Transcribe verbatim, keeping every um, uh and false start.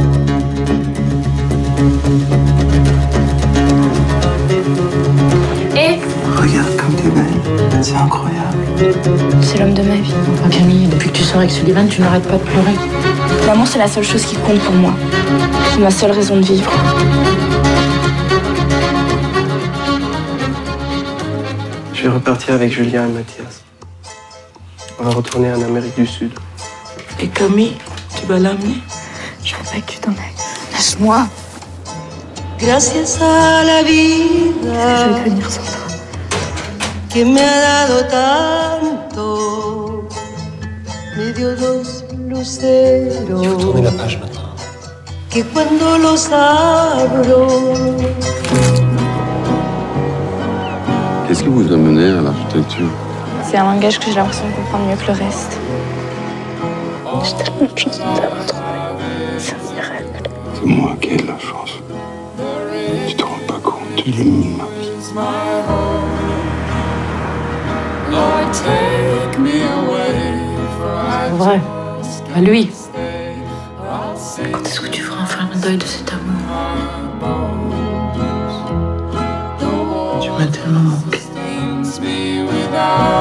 Et regarde comme t'es belle, c'est incroyable. c'est l'homme de ma vie. Enfin, Camille, depuis que tu sors avec Sullivan, tu n'arrêtes pas de pleurer. L'amour, c'est la seule chose qui compte pour moi. C'est ma seule raison de vivre. Je vais repartir avec Julien et Mathias. On va retourner en Amérique du Sud. Et Camille, tu vas l'amener? Je veux pas que tu t'en ailles. Lâche-moi. Gracias a la vida Je vais devenir sans toi. que me ha dado tanto, me dio dos luceros. Il faut tourner la page maintenant. Que cuando los abro. Qu'est-ce qui vous a mené à l'architecture? C'est un langage que j'ai l'impression de comprendre mieux que le reste. J'ai tellement de chance de t'avoir trouvé. C'est un miracle. C'est moi qui ai de la chance. Tu te rends pas compte, il est mis ma vie. C'est vrai. Pas lui. Quand est-ce que tu feras enfin un deuil de cet amour? Tu m'as tellement manqué.